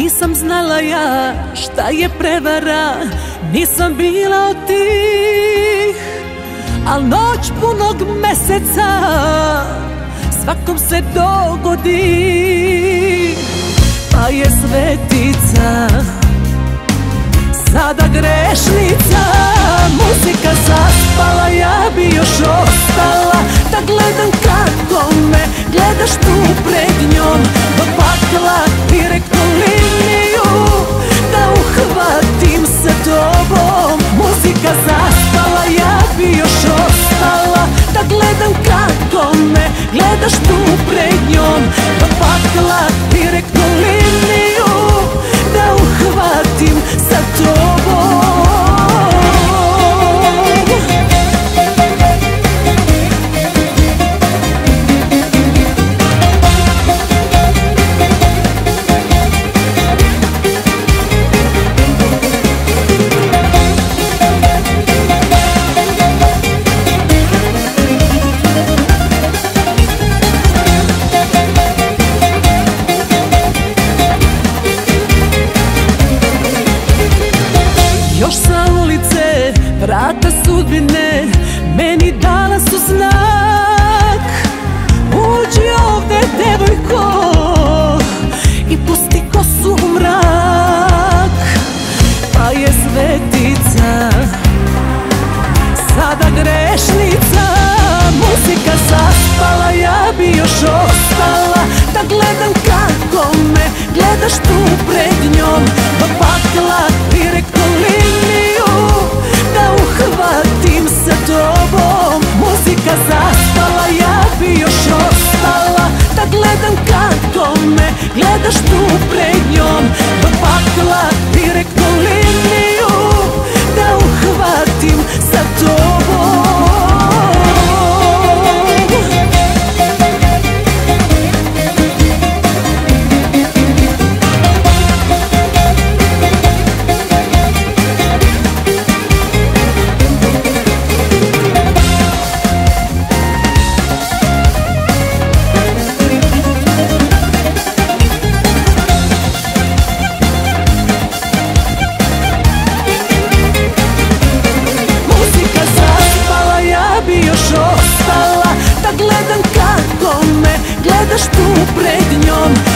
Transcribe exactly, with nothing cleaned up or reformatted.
Nisam znala ja šta je prevara, nisam bila od tih, al noć punog meseca svakom se dogodi. Pa je svetica sada grešnica, muzika zaspala, ja bi još ostala da gledam kako me gledaš tu pred njom, do pakla direktnu liniju da uhvatim sa tobom. Muzika zaspala, ja bi još ostala da gledam kako me gledaš tu pred njom, do pakla direktnu liniju da uhvatim sa tobom. Još sa ulice, vrata sudbine, meni dala su znak. Uđi ovde, devojko, i pusti kosu u mrak. Pa je svetica sada grešnica, muzika zaspala, ja bi još ostala da gledam kako me gledaš tu pred njom, do pakla direktnu liniju da uhvatim sa tobom. Muzika zaspala, ja bi još ostala da gledam kako me gledaš tu pred njom, do pakla direktnu liniju da uhvatim sa tobom. Gledam kako me gledaš tu pred njom,